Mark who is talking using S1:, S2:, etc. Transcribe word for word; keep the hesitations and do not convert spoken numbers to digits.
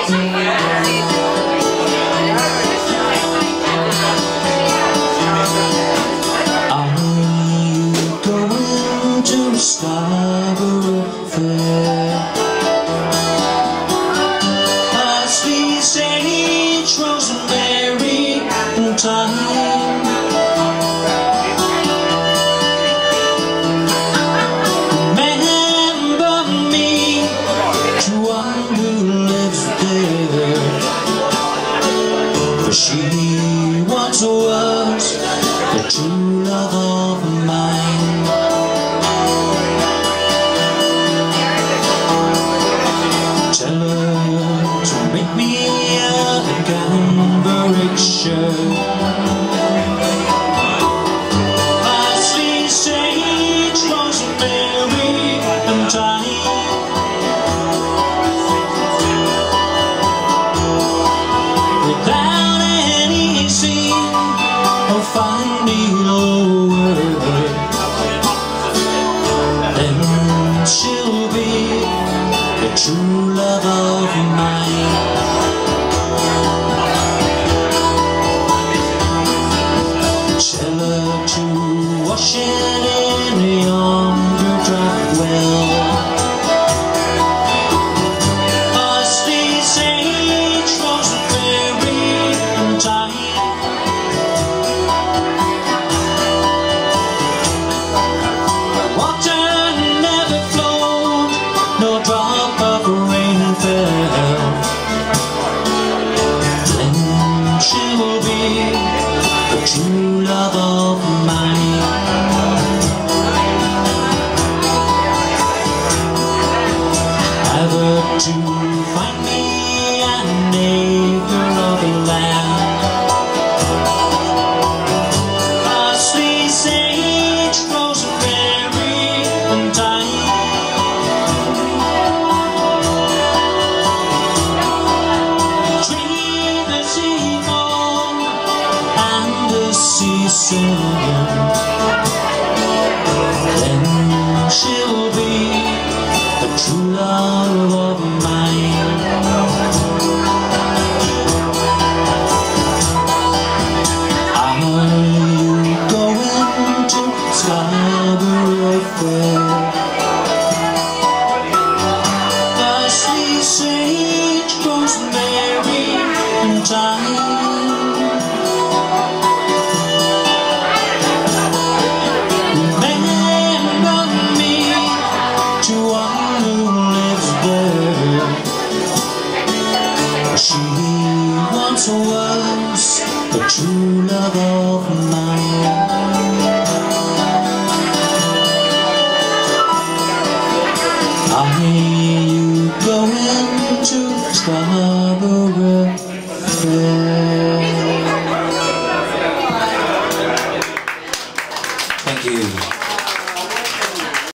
S1: Scarborough Fair. Parsley, sage, rosemary, and thyme. Remember me to one who lives there, for she once was the true love of mine. Tell her to make me a cambric shirt. Parsley, sage, rosemary, and thyme. Without any scene or fine needlework, then she'll be the true love of mine. Tell her to wash it in yonder draught well. Parsley, sage, rosemary, and thyme. Water never flowed, no drop of rain fell. Then she will be the true love of mine. Have her to find me an acre of land. Parsley, sage, rosemary, and thyme. Sea singing, then she'll be the true love of mine. Are you going to Scarborough Fair? Parsley, sage, rosemary, and thyme. She once was the true love of mine. I